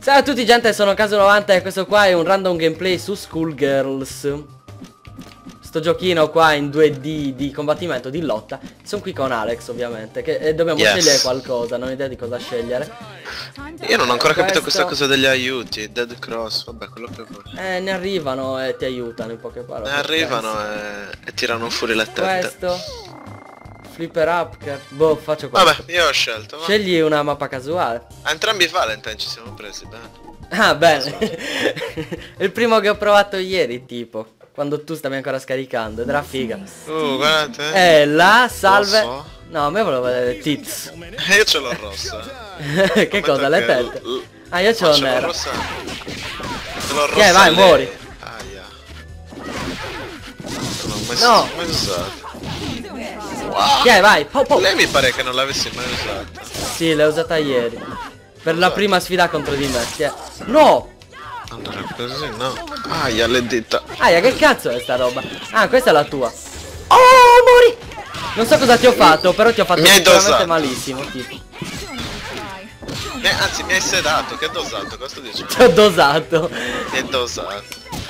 Ciao a tutti gente, sono Caso90 e questo qua è un random gameplay su Skullgirls. Sto giochino qua in 2D di combattimento, di lotta. Sono qui con Alex ovviamente, che dobbiamo scegliere qualcosa, non ho idea di cosa scegliere. Io non ho ancora capito questa cosa degli aiuti, Dead Cross, vabbè quello che vuoi. Ne arrivano e ti aiutano in poche parole. Ne arrivano e tirano fuori le tette. Questo Flipper Up, boh, faccio questo. Vabbè, io ho scelto, va. Scegli una mappa casuale. A entrambi i Valentine ci siamo presi, bene. Ah, bene. È il primo che ho provato ieri, tipo, quando tu stavi ancora scaricando, ed era figa. Guardate. La salve. Lo so. No, a me volevo vedere tits. Io ce l'ho rossa. Che cosa? Le tette? Ah, io ce l'ho nera. Rossa. Ce l'ho rossa. Vai, muori. Aia. Non ho mai No. mai usato. Wow. Vai. Lei mi pare che non l'avessi mai usata. Sì, l'ho usata ieri. Per la prima sfida contro di me. No! Allora così no. Aia, le dita. Aia, che cazzo è sta roba? Ah, questa è la tua. Oh, mori! Non so cosa ti ho fatto, però ti ho fatto sicuramente malissimo, tipo. Anzi, mi hai sedato, che dosato, cosa sto dicendo? Ti ho dosato. Mi hai dosato.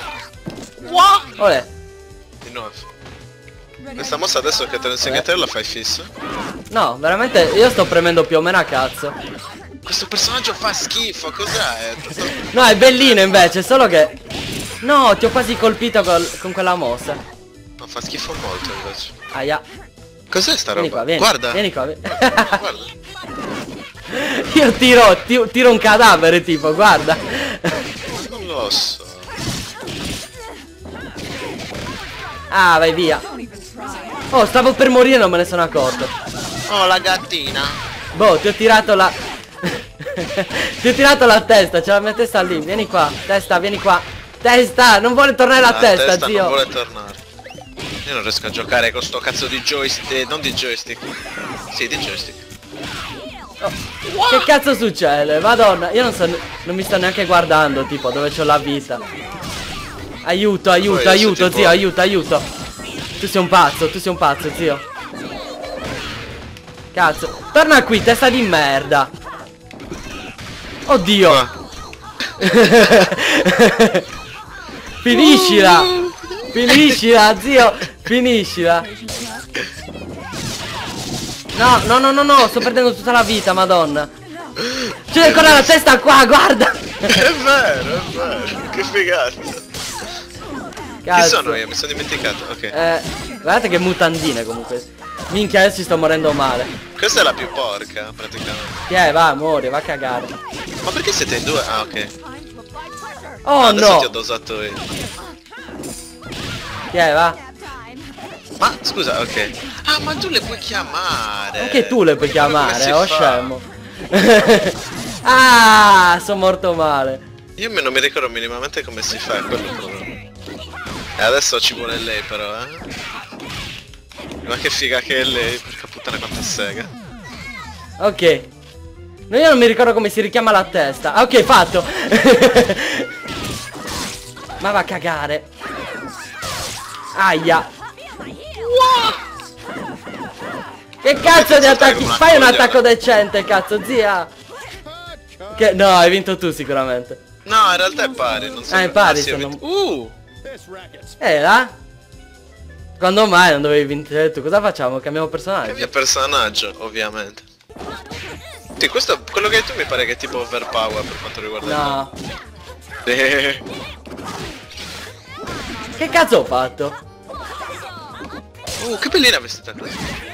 Olè. Di nuovo. Questa mossa adesso che te lo insegno a te la fai fisso? No, veramente io sto premendo più o meno a cazzo. Questo personaggio fa schifo, cos'è? No, è bellino invece, solo che... No, ti ho quasi colpito con quella mossa. No, fa schifo molto invece. Aia. Cos'è sta roba? Vieni qua, vieni. Guarda. Vieni qua, Guarda. Io tiro un cadavere tipo, guarda. Non lo so. Ah, vai via. Oh, stavo per morire e non me ne sono accorto. Oh, la gattina. Boh, ti ho tirato la... Ti ho tirato la testa, c'è la mia testa lì. Vieni qua, testa, vieni qua. Testa, non vuole tornare la testa, zio. Non vuole tornare. Io non riesco a giocare con sto cazzo di joystick. Non di joystick. Sì, di joystick. Oh, che cazzo succede? Madonna, io non mi sto neanche guardando, tipo, dove c'ho la vita. Aiuto, aiuto, zio, aiuto. Tu sei un pazzo, zio. Cazzo, torna qui, testa di merda. Oddio. Finiscila, zio, finiscila. No, sto perdendo tutta la vita, madonna. C'è ancora la testa qua, guarda. È vero, che figata. Cazzo. Chi sono io? Mi sono dimenticato, ok. Guardate che mutandine comunque. Minchia, adesso sto morendo male. Questa è la più porca, praticamente. Va, muori, va a cagare. Ma perché siete in due? Ah, ok. Oh, adesso no. ti ho dosato io. Va. Ma scusa, ok. Ah, ma tu le puoi chiamare. Anche tu le puoi chiamare, oh scemo. Ah, sono morto male. Io non mi ricordo minimamente come si fa, quello il problema. E adesso ci vuole lei però, Ma che figa che è lei, porca puttana quanta sega. Ok. No, io non mi ricordo come si richiama la testa. Ah, ok, fatto. Ma va a cagare. Aia. Che cazzo di attacchi? Fai un attacco decente, cazzo, zia. Che no, hai vinto tu sicuramente. No, in realtà è pari, non so. È pari, sono... là? Quando mai non dovevi vincere tu? Cosa facciamo? Cambiamo personaggio? Cambia personaggio, ovviamente. Sì, questo, quello che hai tu mi pare che è tipo overpower per quanto riguarda no. il... Che cazzo ho fatto? Che bellina vestita così.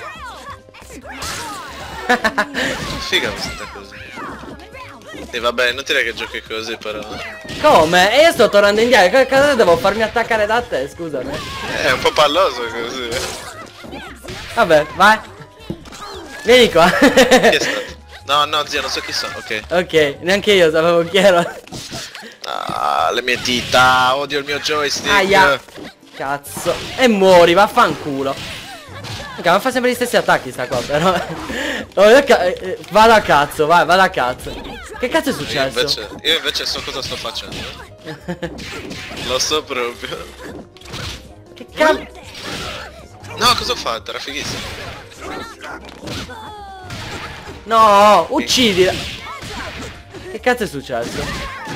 Figa vestita così. E vabbè, inutile che giochi così però. Come? E io sto tornando indietro, cosa devo farmi attaccare da te, scusami? È un po' palloso così. Vabbè, vai. Vieni qua. Chi è stato? No, zio, non so chi sono, ok. Ok, neanche io sapevo chi ero. Ah, le mie dita, odio il mio joystick. Aia. Cazzo. E muori, vaffanculo. Ok, ma fa sempre gli stessi attacchi sta qua, però. Vado a cazzo, vai, vado a cazzo. Che cazzo è successo? Io invece so cosa sto facendo. Lo so proprio. Che cazzo? No, cosa ho fatto? Era fighissimo. No, uccidila. Che cazzo è successo?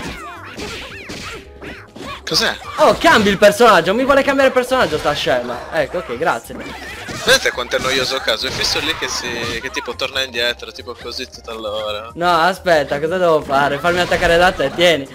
Cos'è? Oh, cambi il personaggio, mi vuole cambiare il personaggio sta scema. Ecco, ok, grazie. Vedete quanto è noioso caso? È fisso lì che tipo torna indietro, tipo così tutta l'ora. No, aspetta, cosa devo fare? Farmi attaccare da te, tieni.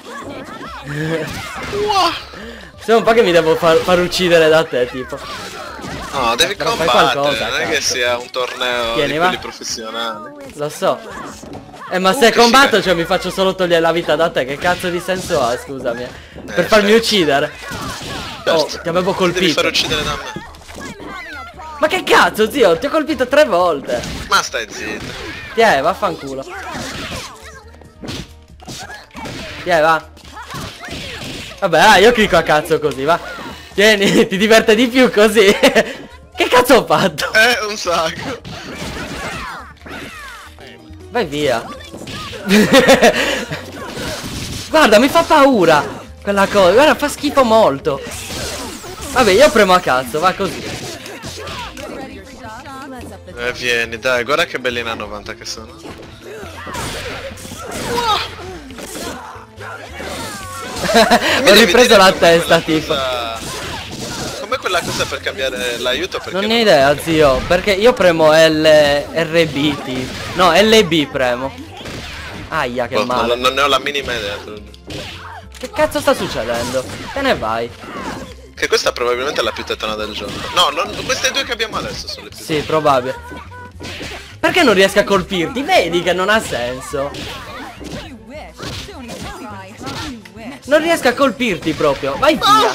Sei un po' che mi devo far uccidere da te, tipo. No, devi Però fai combattere, qualcosa, non è che cazzo. sia un torneo Tieni, di va. quelli professionali. Lo so. Ma se che combatto, figa. cioè mi faccio solo togliere la vita da te, che cazzo di senso ha, scusami? Per farmi certo. uccidere. Oh, Certo. ti avevo Ti devi far colpito. uccidere da me. Ma che cazzo, zio? Ti ho colpito 3 volte. Ma stai zitto. Vaffanculo. Va. Vabbè, io clicco a cazzo così, va. Tieni, ti diverte di più così. Che cazzo ho fatto? Un sacco. Vai via. Guarda, mi fa paura quella cosa. Guarda, fa schifo molto. Vabbè, io premo a cazzo, va così. Vieni, dai, guarda che bellina 90 che sono. Ho ripreso la testa, tipo. Come quella cosa per cambiare l'aiuto? Perché Non ne ho idea, zio, perché io premo RB, tipo. No, LB premo. Aia, che Boh, male. non ne ho la minima idea. Che cazzo sta succedendo? Te ne vai. Che questa probabilmente è la più tettona del gioco. No, queste due che abbiamo adesso sono le più. Sì, probabile. Perché non riesco a colpirti? Vedi che non ha senso. Non riesco a colpirti proprio. Vai via.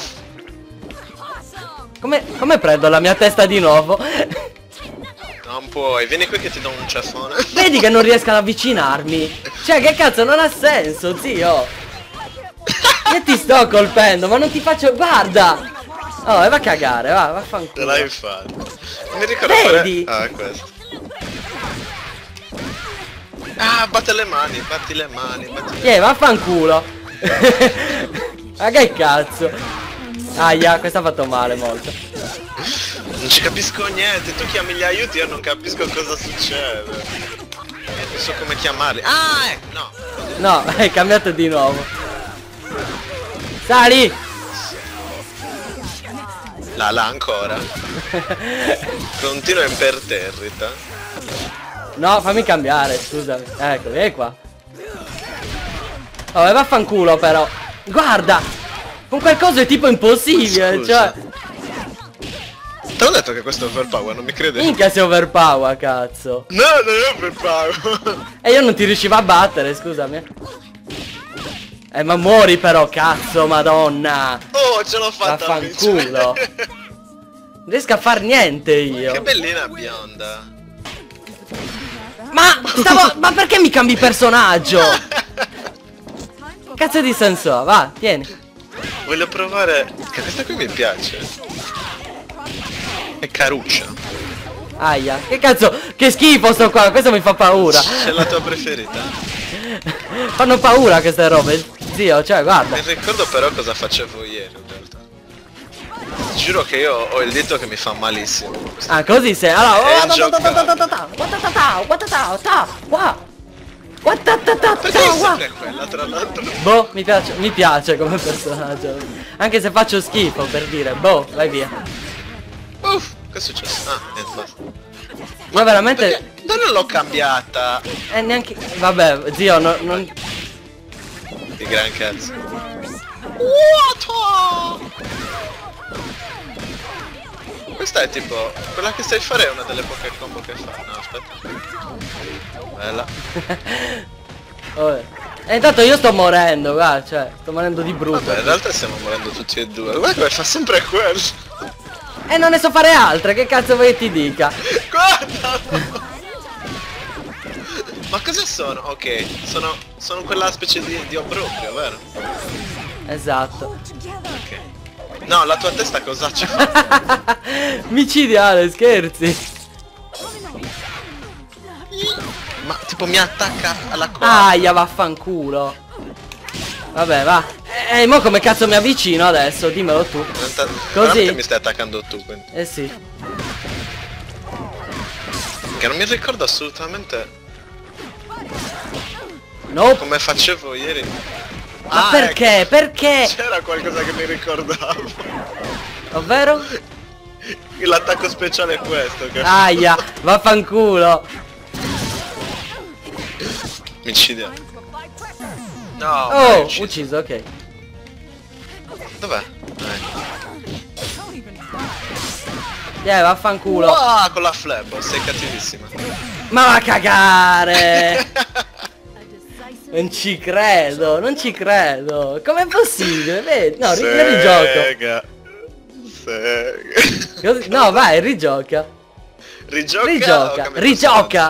Come prendo la mia testa di nuovo? Non puoi, vieni qui che ti do un ceffone. Vedi che non riesco ad avvicinarmi. Cioè, che cazzo, non ha senso, zio. Io ti sto colpendo, ma non ti faccio... Guarda. Oh, e va a cagare, Te vaffanculo. l'hai fatto. Non mi ricordo Vedi? fare... Ah, è questo. Ah, batti le mani, batti le mani. Vaffanculo. Ma che cazzo. Aia, questa ha fatto male molto. Non ci capisco niente, tu chiami gli aiuti, io non capisco cosa succede. Non so come chiamarli. Ah, no. No, hai cambiato di nuovo. Sali. Là ancora. Continua imperterrita. No, fammi cambiare, scusami. Ecco, vieni qua. Oh, e vaffanculo però. Guarda. Con quel coso è tipo impossibile, Scusa. cioè. Te l'ho detto che questo è overpower, non mi credi? Minchia sei overpower, cazzo. No, non è overpower. E io non ti riuscivo a battere, scusami. Ma muori però, cazzo, madonna. Oh, ce l'ho fatta. Vaffanculo. Non riesco a far niente io. Che bellina bionda. Ma perché mi cambi personaggio? Cazzo di senso ha? Va, tieni. Voglio provare. Che questa qui mi piace. È caruccia. Aia, che cazzo, che schifo sto qua, questo mi fa paura. C'è la tua preferita? Fanno paura queste robe, zio, cioè guarda. Mi ricordo però cosa facevo ieri in realtà. Ti giuro che io ho il dito che mi fa malissimo. Ah, così sei. Allora, Perché è sempre quella tra l'altro? boh, mi piace come personaggio. Anche se faccio schifo per dire, boh, vai via. Uff, che è successo? Ah, niente, basta. Ma veramente. Perché non l'ho cambiata. Neanche. Vabbè, zio, non. Di gran cazzo. What? Questa è tipo. Quella che sai fare è una delle poche combo che fa. No, aspetta. Bella. E intanto io sto morendo, guarda, cioè, sto morendo di brutto. Vabbè, in realtà stiamo morendo tutti e due. Guarda come fa sempre quello. E non ne so fare altre, che cazzo vuoi che ti dica? Guarda! Ma cosa sono? Ok, sono quella specie di obbrobrio, vero? Esatto. Ok. No, la tua testa cosa c'ha? Micidiale, scherzi. Ma tipo mi attacca alla coda. Aia, vaffanculo. Vabbè, va. Mo come cazzo mi avvicino adesso? Dimmelo tu. Così? Mi stai attaccando tu, quindi. Eh sì. Che non mi ricordo assolutamente. No. Come facevo ieri. Ma perché? Ecco. Perché? C'era qualcosa che mi ricordavo. Ovvero? L'attacco speciale è questo. Che... Aia, vaffanculo. Micidia. No. Oh, ucciso, ok. Dov'è? Vaffanculo. Wow, con la flab, sei cattivissima. Ma va a cagare. Non ci credo, non ci credo. Com'è possibile? Vedi? No, rigioco. Così, no, vai, rigioca. Rigioca. Rigioca.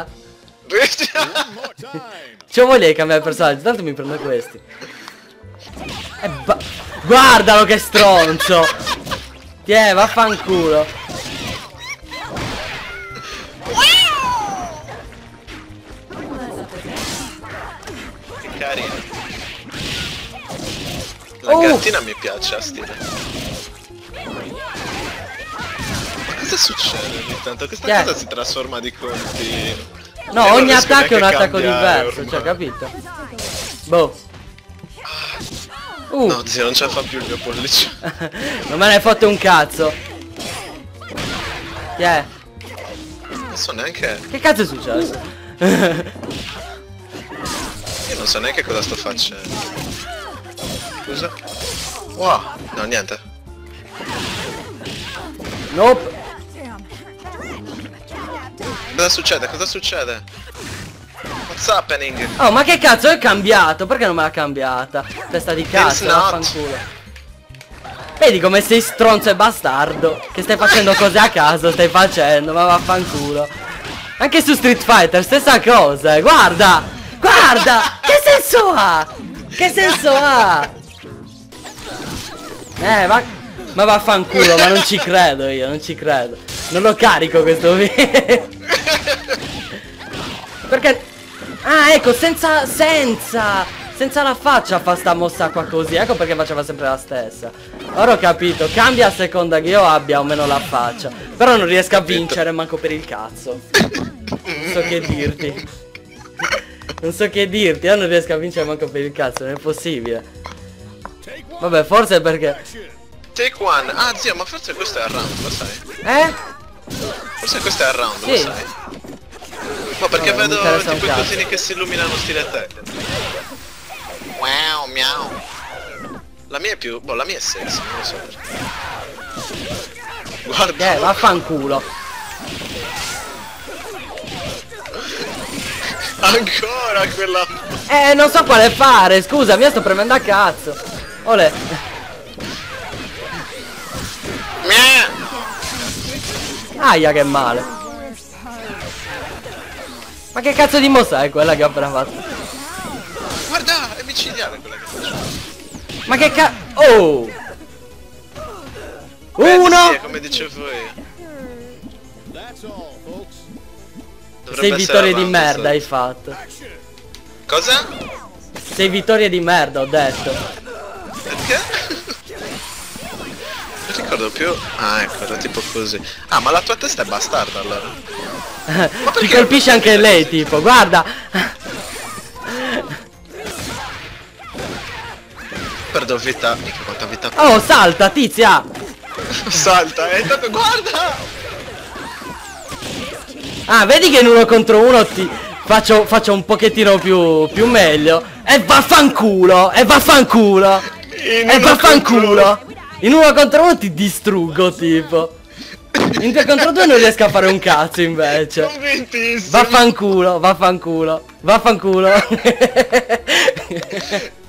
C'ho voglia di cambiare personaggio, tanto mi prendo questi. Guardalo che stronzo. Vaffanculo. Che carino. La gattina mi piace a stile. Cosa succede ogni tanto? Questa cosa si trasforma di continuo. No, ogni attacco è un attacco diverso, cioè, capito? Boh. No, zio, non ce la fa più il mio pollice. Non me ne hai fatto un cazzo. Non so neanche... Che cazzo è successo? Io non so neanche cosa sto facendo. Scusa. Wow, no, niente. Nope. Cosa succede? Cosa succede? What's happening? Oh, ma che cazzo è cambiato? Perché non me l'ha cambiata? Testa di cazzo, vaffanculo. Vedi come sei stronzo e bastardo. Che stai facendo cose a caso, stai facendo, ma vaffanculo. Anche su Street Fighter, stessa cosa, guarda! Guarda! Che senso ha? Che senso ha? Ma vaffanculo, ma non ci credo io, non ci credo. Non lo carico questo video. Perché... Ah, ecco, senza la faccia fa sta mossa qua così. Ecco perché faceva sempre la stessa. Ora ho capito, cambia a seconda che io abbia o meno la faccia. Però non riesco a vincere manco per il cazzo. Non so che dirti. Non so che dirti, io non riesco a vincere manco per il cazzo, non è possibile. Vabbè, forse è perché... Take one. Ah, zio, ma forse questo è il round, lo sai? Forse questo è il round, sì. Lo sai? Ma perché vabbè, vedo tipo i cosini che si illuminano stile te. Wow, miau. La mia è più... Boh, la mia è sexy, non lo so perché. Guarda. Vaffanculo. Ancora quella... Non so quale fare, scusa, mi sto premendo a cazzo. Olè. Aia, che male. Ma che cazzo di mossa è quella che ho appena fatto? Guarda, è micidiale quella che faccio. Ma che cazzo... Oh! Uno! Sì, come dicevo io. Sei vittorie di merda hai fatto. Cosa? Sei vittorie di merda, ho detto. Perché? Non ricordo più. Ah, ecco, era tipo così. Ah, ma la tua testa è bastarda allora. Ti colpisce anche lei, tipo, guarda. Perdo vita. Mica quanta vita. Oh, salta, tizia. Salta, e intanto guarda. Ah, vedi che in uno contro uno ti faccio un pochettino più meglio. E vaffanculo, e vaffanculo. E vaffanculo. In uno contro uno ti distruggo, tipo. In 2 contro 2 non riesco a fare un cazzo invece. Convintissimo. Vaffanculo, vaffanculo, vaffanculo.